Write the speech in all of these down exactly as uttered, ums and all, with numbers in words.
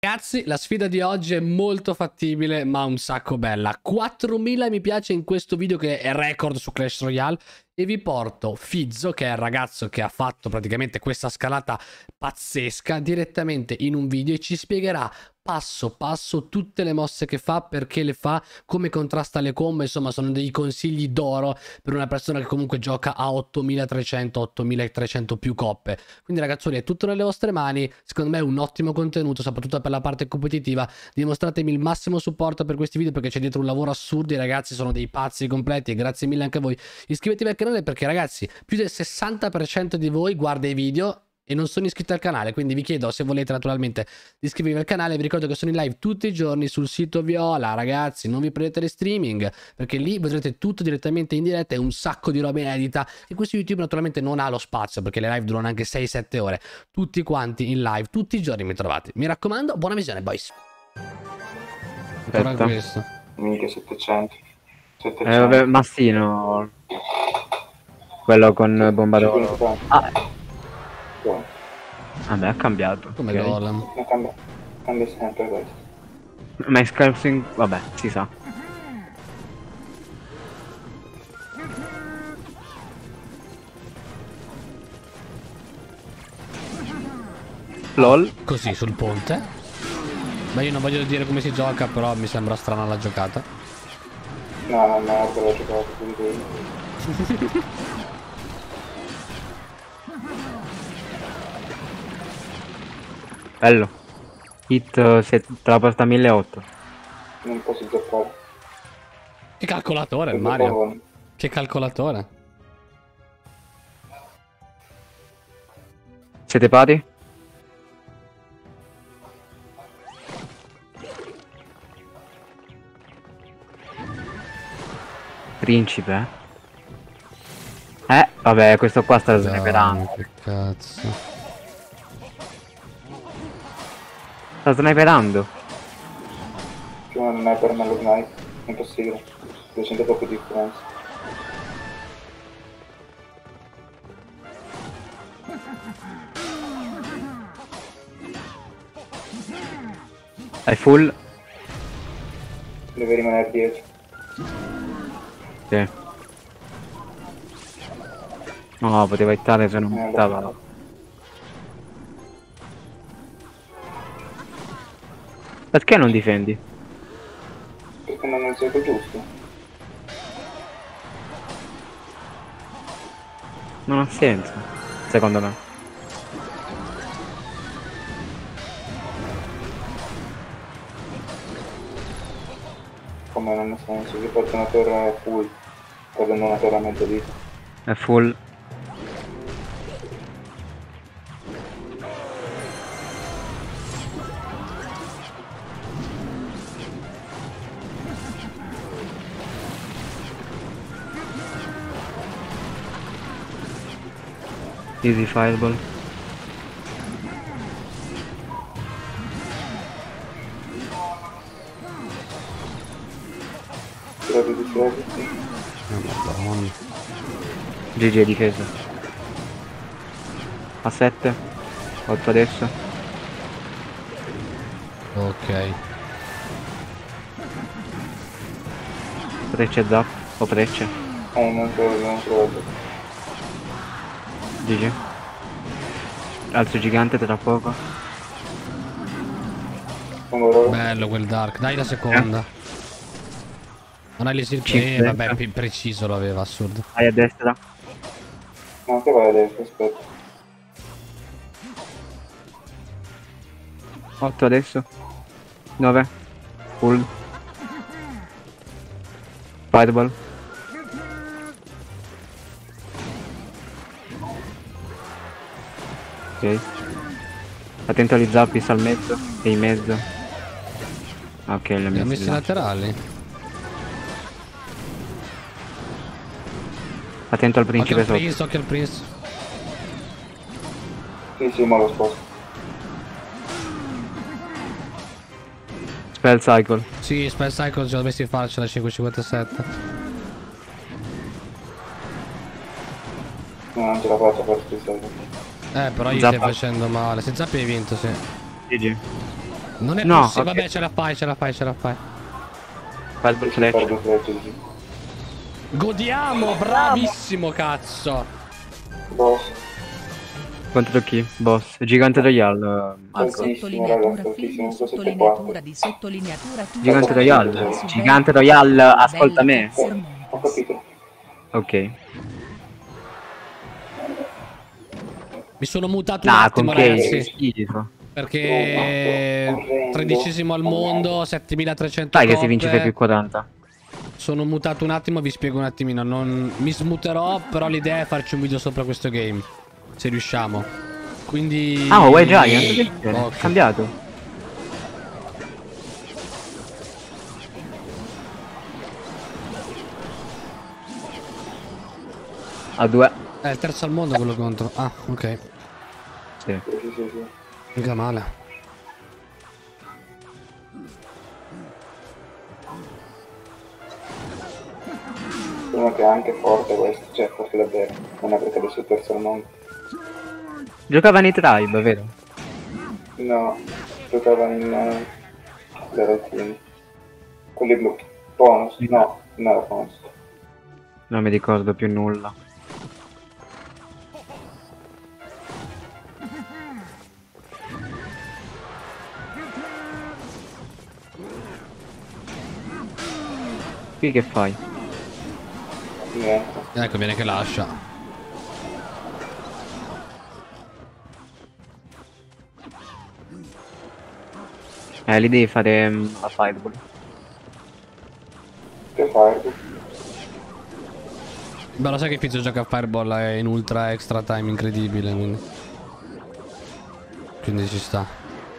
Ragazzi, la sfida di oggi è molto fattibile, ma un sacco bella. quattromila mi piace in questo video che è record su Clash Royale. E vi porto Fizzo, che è il ragazzo che ha fatto praticamente questa scalata pazzesca, direttamente in un video e ci spiegherà passo passo tutte le mosse che fa, perché le fa, come contrasta le combo. Insomma, sono dei consigli d'oro per una persona che comunque gioca a ottomilatrecento ottomilatrecento più coppe. Quindi ragazzoli, è tutto nelle vostre mani. Secondo me è un ottimo contenuto, soprattutto per la parte competitiva. Dimostratemi il massimo supporto per questi video, perché c'è dietro un lavoro assurdo. I ragazzi sono dei pazzi completi e grazie mille anche a voi. Iscrivetevi al canale, perché ragazzi, più del sessanta per cento di voi guarda i video e non sono iscritti al canale, quindi vi chiedo, se volete naturalmente, di iscrivervi al canale. Vi ricordo che sono in live tutti i giorni sul sito Viola, ragazzi, non vi prendete le streaming, perché lì vedrete tutto direttamente in diretta e un sacco di roba inedita, e questo YouTube naturalmente non ha lo spazio, perché le live durano anche sei sette ore, tutti quanti in live, tutti i giorni mi trovate. Mi raccomando, buona visione, boys. Aspetta. Questo. Minchia, settecento. settecento. Eh vabbè, Mastino. Quello con bomba d'oro. Ah, vabbè, ha cambiato. Come okay. Golem. Non cambia, cambia sempre questo. Ma è scalping. Vabbè, si sa. LOL. Così sul ponte. Ma io non voglio dire come si gioca, però mi sembra strana la giocata. No, no, no, però ho giocato quindi. Bello. Hit se te la porta milleottocento. Non posso giocare. Che calcolatore il Perché Mario. poi- Che calcolatore. Siete pari? Principe? Eh, vabbè, questo qua sta sniperando. Che cazzo. Sta sniperando. Che non è per me lo snipe. Impossibile. duecento poco di differenza. È full? Deve rimanere dietro. Sì. No, poteva hittare se non Eh, hittava. Perché non difendi? Perché non è il gioco giusto. Non ha senso, secondo me. Come non ha senso. Io porto una torre full. Prendendo una torre a mezzo lì. È full. Easy fireball. Tirato di fuoco. Madonna. G G difesa. A sette. otto adesso. Ok. Frecce zap. O frecce. Eh, non trovo, non trovo. G G. Alzo gigante tra poco. Pongo rovo. Bello quel Dark. Dai la seconda. Non hai le silk. Eh, Cinque. vabbè, più preciso lo aveva, assurdo. Vai a destra. No, che vai adesso, aspetta. otto adesso. nove. Full. Fireball. Ok. Attento agli zappis al mezzo e in mezzo. Ok, li ho Li ha messi messi là. laterali. Attento al Occhio principe al sotto. Priest, occhio al Priest. Sì, sì, ma lo sposto. Spell cycle. Sì, Spell Cycle ce la dovessi farcela cinque cinquantasette. No, non ce la faccio a fare questa. Eh, però gli Zappa. stai facendo male. Se Zappi hai vinto, sì. G G. Non è No, possibile, ok. vabbè, ce la fai, ce la fai, ce la fai. Fireball flash. Perdo flash così. Godiamo, bravissimo, cazzo. Boss. Contro chi? Boss. Gigante Royale. Marco. Fortissimo, raga, Sottolineatura fortissimo. film, sto sette sottolineatura quattro. di sottolineatura tu. Gigante Royale. Su Gigante bello, Royale, bella ascolta me. Cazzo Eh, ho capito. Ok. Mi sono mutato un Nah, con attimo, che ragazzi. schifo. Perché Orrendo. tredicesimo al mondo, settemilatrecento Dai che si coppe. vince per più quaranta. Sono mutato un attimo, vi spiego un attimino. Non mi smuterò, però l'idea è farci un video sopra questo game. Se riusciamo. Quindi... Ah, White Giant? È Ok. cambiato. A due. È il terzo al mondo quello contro. Ah, ok. Sì. Sì, sì, sì, sì. Mica male. Uno che è anche forte questo, cioè forte davvero. Non è perché adesso è il terzo al mondo. Giocava nei tribe, vero? No, giocavano in uh, Zero Team. Quelli blu. Bonus? No, non era bonus. Non mi ricordo più nulla. Qui che fai? Niente. Ecco, viene che lascia. Eh, li devi fare mm, a fireball. Che fai? Beh, lo sai che Pizzo gioca a Fireball è in ultra extra time incredibile, quindi... Quindi ci sta.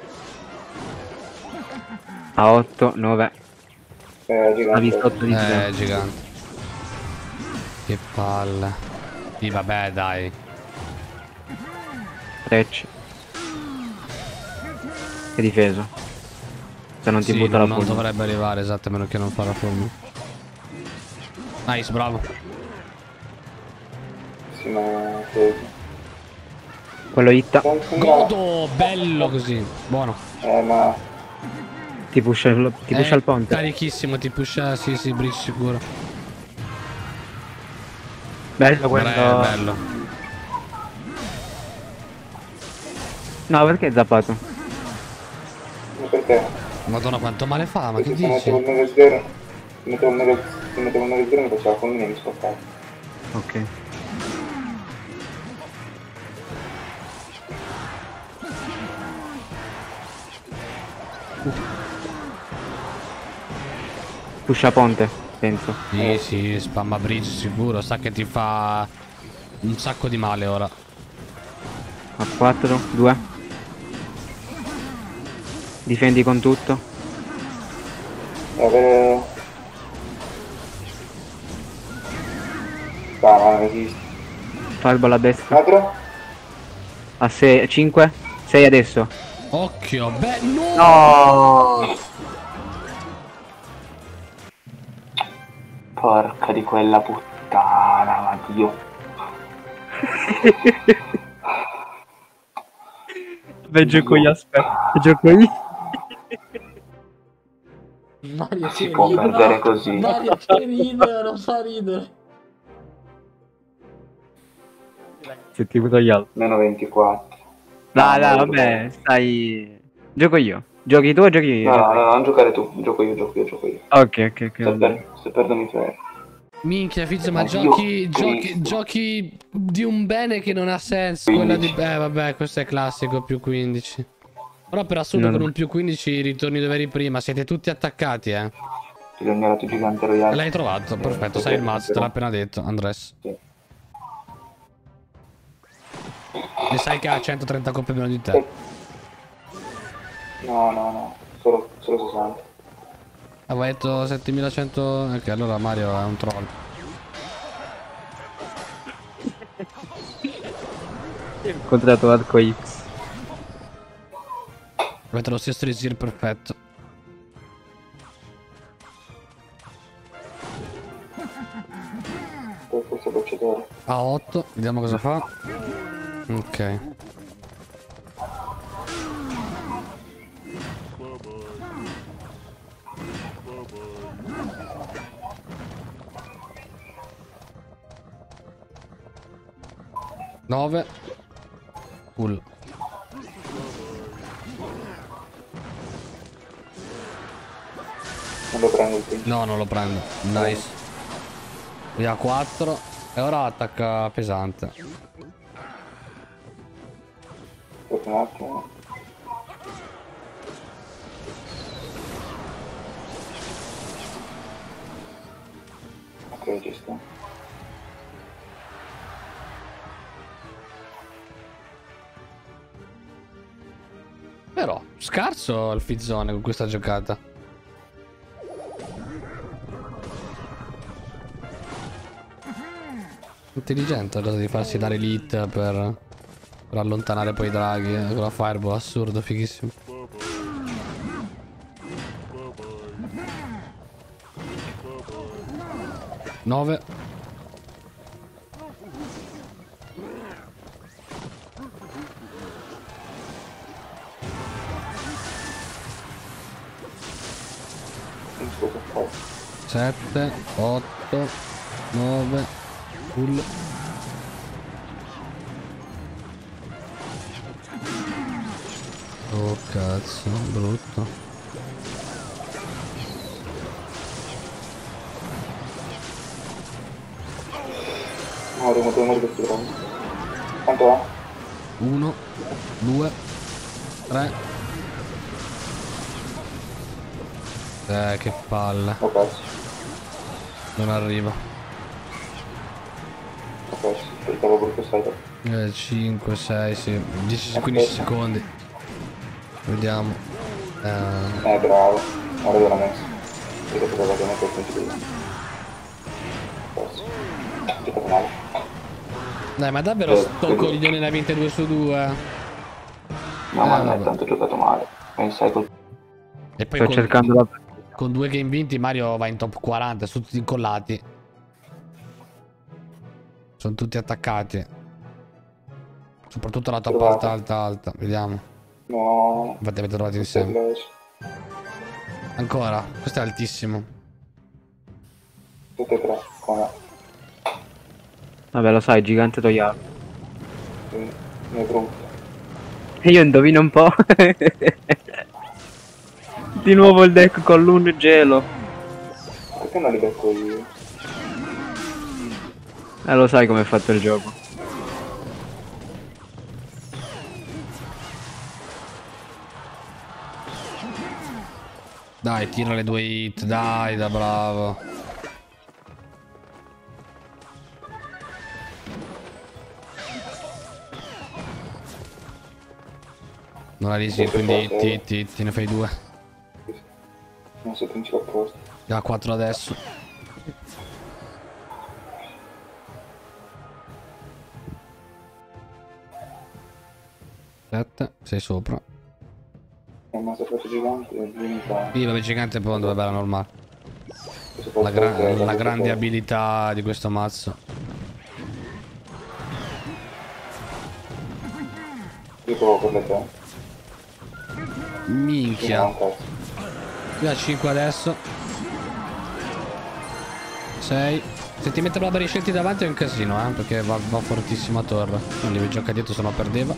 A otto, nove. Eh, Ha gigante. visto otto di Eh, zero. gigante. Che palle. Sì, vabbè, dai. Trecce. È difeso. Se non ti Sì, butta non, la non fulmine. dovrebbe arrivare, esatto, a meno che non fa la fulmine. Nice, bravo. Sì, ma... Sì. Quello hitta. Godo, bello così. Buono. Eh, ma... Ti pusha il, ti pusha Eh, il ponte. Carichissimo, ti pusha, sì, sì, bridge sicuro. Bello quello. Bello, bello. No, perché è zappato? Ma perché? Madonna quanto male fa, ma che Perché se mettevo il dici? nove zero... Se mettevo il nove se mettevo il nove zero mi faceva con me e mi scoppava. Ok. Pusha ponte, penso. Sì, sì, spamma bridge sicuro, sa che ti fa un sacco di male ora. A quattro, due. Difendi con tutto. E avere... Dai, ma non esiste. Fireball a destra. Altro? A sei, cinque. sei adesso. Occhio, beh, no! No! Porca di quella puttana, Dio. Beh, gioco io, aspetta. Gioco io. Mario, Si può perdere così. Mario, che ridere, non fa ridere. Se ti butto gli altri. Meno ventiquattro. Dai, No, dai, no, vabbè, stai... Gioco io. Giochi tu o giochi io? No, no, no, non giocare tu, gioco io, gioco io, gioco io. Ok, ok, ok. Se, va bene. per, se perdo mi fermo. Minchia, Fizzo, ma Ma giochi, Dio giochi, Cristo. giochi di un bene che non ha senso. Quella di... Eh, vabbè, questo è classico, più quindici. Però per assurdo Non- con un più quindici ritorni dove eri prima. Siete tutti attaccati, eh. Ti ho ignorato gigante royale. L'hai trovato, perfetto. Sai il mazzo, te l'ha appena detto, Andres. Sì. E sai che ha centotrenta coppe meno di te. No, no, no, solo, solo sessanta. Avevo detto settemilacento... Ok, allora Mario è un troll. Ho incontrato Arco X. Avete lo stesso resir perfetto. Per questo bocciatore. A otto, vediamo cosa fa. Ok. nove. Full. Non lo prendo il primo. No, non lo prendo. Nice. Via quattro. E ora attacca pesante. Aspetta un attimo. Ok, ci sta. Però, scarso il fizzone con questa giocata. Intelligente la cosa di farsi dare l'hit per, per allontanare poi i draghi eh, con la fireball, assurdo, fighissimo. nove. sette, otto, nove, full. Oh cazzo, brutto. No, devo devo morire questo draghi. Quanto va? uno, due, tre. Eh, che palle. Ho perso. Non arriva. Ho perso. Aspettavo brutto side. Eh, cinque, sei, sì. dieci, quindici secondi. Vediamo. Eh, Eh, bravo. Ora dove l'ha messo. Vedo che doveva mettere il principio. Ho perso. Ho giocato male. dai, ma davvero sto coglione da ventidue su due? No, Eh, ma non è vabbè. tanto giocato male. È in cycle. E poi Sto con, cercando la... con due game vinti Mario va in top quaranta, sono tutti incollati. Sono tutti attaccati. Soprattutto la top Trovato. alta, alta, alta. Vediamo. No. Infatti avete trovato insieme. Ancora. Questo è altissimo. Tutte e tre. Come? Vabbè, lo sai, gigante toiato. Mi è brutto. E io indovino un po'. Di nuovo il deck con l'un gelo. Perché non li becco io? Eh, lo sai come è fatto il gioco. Dai, tira le due hit. Dai, da bravo. Non la risi, quindi hit, hit, hit, ne fai due. Non so se ce l'ho posto. Da quattro adesso. sette, sei sopra. È un fatto gigante e l'unità. Viva il gigante poi dove era normale. Questo La, posto gra- è la la grande cosa- abilità di questo mazzo. Io provo per le tre. Io non ho Minchia. un cazzo. Io a cinque adesso. sei. Se ti mette la bariscetti davanti è un casino, eh, perché va, va fortissimo a torre. Quindi mi gioca dietro se no perdeva.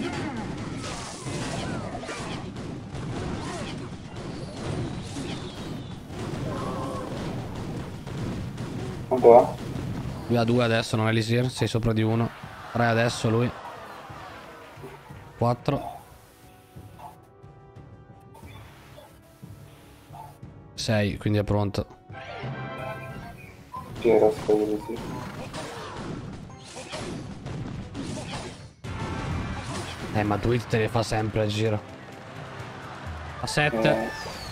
Quanto va? Lui ha due adesso, non è Elisir. sei sopra di uno. tre adesso lui. quattro. sei, quindi è pronto. Chi era sto io sì. Eh, ma Twitch te le fa sempre a giro. A sette. Eh,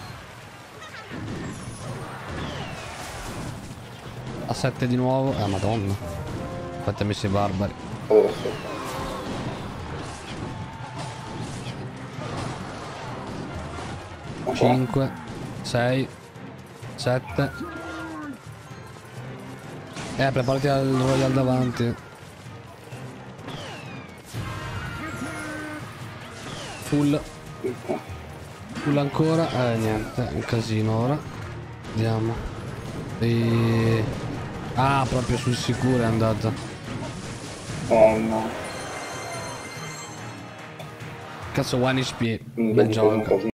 A sette di nuovo. Eh, madonna. Fatemi sei barbari. adesso. cinque, sei, sette. Eh, preparati al Royal davanti. Full. Pulla ancora. Eh niente, è un casino ora. Vediamo. E... Ah, proprio sul sicuro è andata. Eh no. Cazzo, one H P. Mm, Bel un gioco. casino.